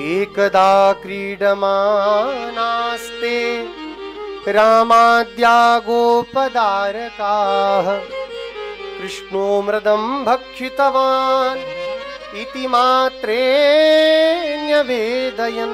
एकदा क्रीडमानास्ते रामाद्या गोपदारकाः कृष्णो मृदं भक्षितवान् इति मात्रेण्यवेदयन्।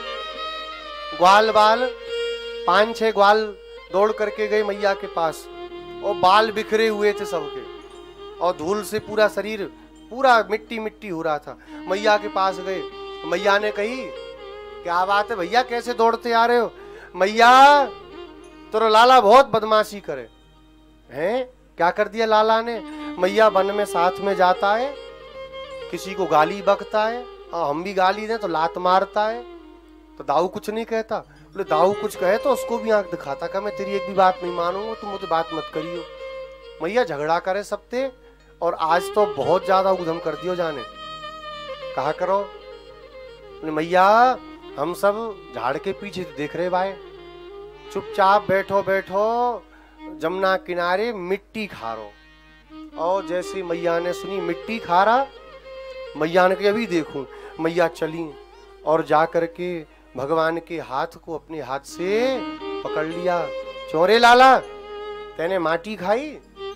ग्वाल बाल 5-6 ग्वाल दौड़ करके गए मैया के पास और बाल बिखरे हुए थे सबके और धूल से पूरा शरीर पूरा मिट्टी मिट्टी हो रहा था। मैया के पास गए, मैया ने कही क्या बात है भैया, कैसे दौड़ते आ रहे हो? मैया तेरा लाला बहुत बदमाशी करे हैं। क्या कर दिया लाला ने? मैया वन में साथ में जाता है, किसी को गाली बकता है और हम भी गाली दें तो लात मारता है, तो दाऊ कुछ नहीं कहता। बोले दाऊ कुछ कहे तो उसको भी आंख दिखाता का मैं तेरी एक भी बात नहीं मानूंगा, तुम मुझे बात मत करियो। मैया झगड़ा करे सबसे और आज तो बहुत ज्यादा उधम कर दियो जाने। कहा करो मैया हम सब झाड़ के पीछे देख रहे भाई, चुपचाप बैठो बैठो जमुना किनारे मिट्टी खा रो। और जैसे मैया ने सुनी मिट्टी खा रहा, मैया ने कहा अभी देखूं। मैया चली और जा करके भगवान के हाथ को अपने हाथ से पकड़ लिया। चोरे लाला तेने माटी खाई?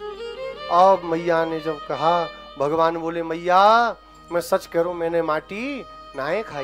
और मैया ने जब कहा, भगवान बोले मैया मैं सच कह रहा हूं मैंने माटी नाए खाई।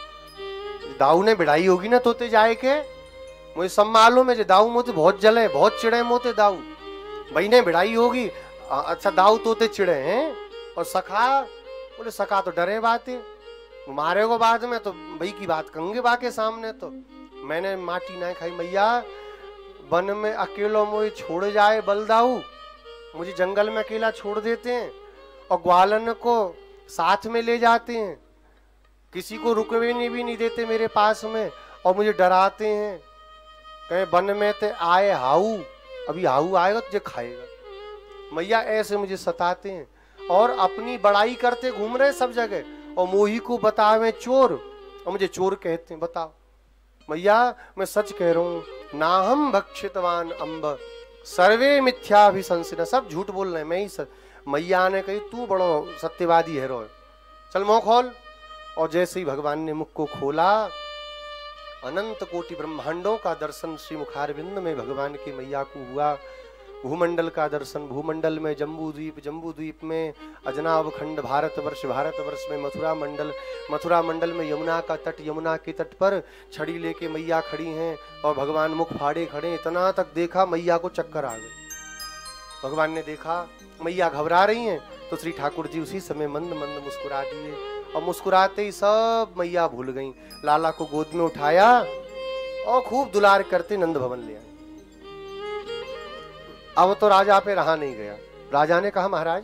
दाऊ ने बिड़ाई होगी ना तोते जाए के, मुझे सब मालूम है जे दाऊ मोते बहुत जले बहुत चिड़े मोते दाऊ भाई ने बिड़ाई होगी। अच्छा दाऊ तोते चिड़े हैं और सखा? बोले सखा तो डरे बात है, मारे को बाद में तो भाई की बात कंगे बाके सामने। तो मैंने माटी ना खाई। मैया वन में अकेलो मुझे छोड़ जाए बलदाऊ, मुझे जंगल में अकेला छोड़ देते हैं और ग्वालन को साथ में ले जाते हैं, किसी को रुकने भी नहीं देते मेरे पास में और मुझे डराते हैं। कहे वन में ते आए हाऊ, अभी हाऊ आएगा तुझे खाएगा। मैया ऐसे मुझे सताते हैं और अपनी बड़ाई करते घूम रहे सब जगह और मोही को बतावे चोर और मुझे चोर कहते हैं। बताओ मैया मैं सच कह रहा हूं, ना हम भक्षितवान अम्ब सर्वे मिथ्याभिशंसिनः, सब झूठ बोल रहे हैं मैं ही सच। मैया ने कही तू बड़ो सत्यवादी है रो, चल मुंह खोल। और जैसे ही भगवान ने मुख को खोला, अनंत कोटि ब्रह्मांडों का दर्शन श्री मुखारविंद में भगवान की मैया को हुआ। भूमंडल का दर्शन, भूमंडल में जम्बू द्वीप में अजनाब खंड भारतवर्ष में मथुरा मंडल में यमुना का तट, यमुना के तट पर छड़ी लेके मैया खड़ी हैं और भगवान मुख फाड़े खड़े। इतना तक देखा मैया को चक्कर आ गए। भगवान ने देखा मैया घबरा रही हैं तो श्री ठाकुर जी उसी समय मंद मंद मुस्कुरा दिए और मुस्कुराते ही सब मैया भूल गईं। लाला को गोद में उठाया और खूब दुलार करते नंद भवन ले आए। अब तो राजा पे रहा नहीं गया। राजा ने कहा महाराज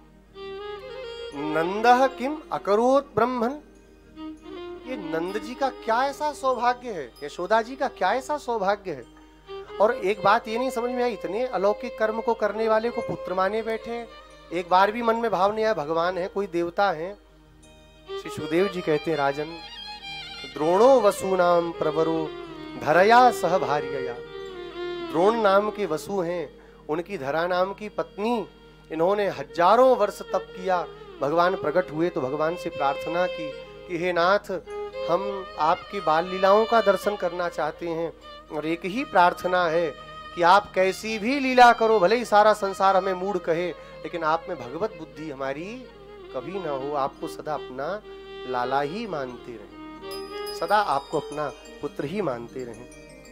नंदः किम अकरोत ब्रह्मन, ये नंद जी का क्या ऐसा सौभाग्य है, यशोदा जी का क्या ऐसा सौभाग्य है। और एक बात ये नहीं समझ में आई, इतने अलौकिक कर्म को करने वाले को पुत्र माने बैठे, एक बार भी मन में भाव नहीं आया भगवान है कोई देवता है। श्री सुखदेव जी कहते हैं राजन द्रोणो वसुनाम प्रवरो धरया सह भार्यया, द्रोण नाम के वसु हैं, उनकी धरा नाम की पत्नी, इन्होंने हजारों वर्ष तप किया। भगवान प्रकट हुए तो भगवान से प्रार्थना की कि हे नाथ हम आपकी बाल लीलाओं का दर्शन करना चाहते हैं और एक ही प्रार्थना है कि आप कैसी भी लीला करो, भले ही सारा संसार हमें मूढ़ कहे, लेकिन आप में भगवत बुद्धि हमारी कभी ना हो। आपको सदा अपना लाला ही मानते रहें, सदा आपको अपना पुत्र ही मानते रहें।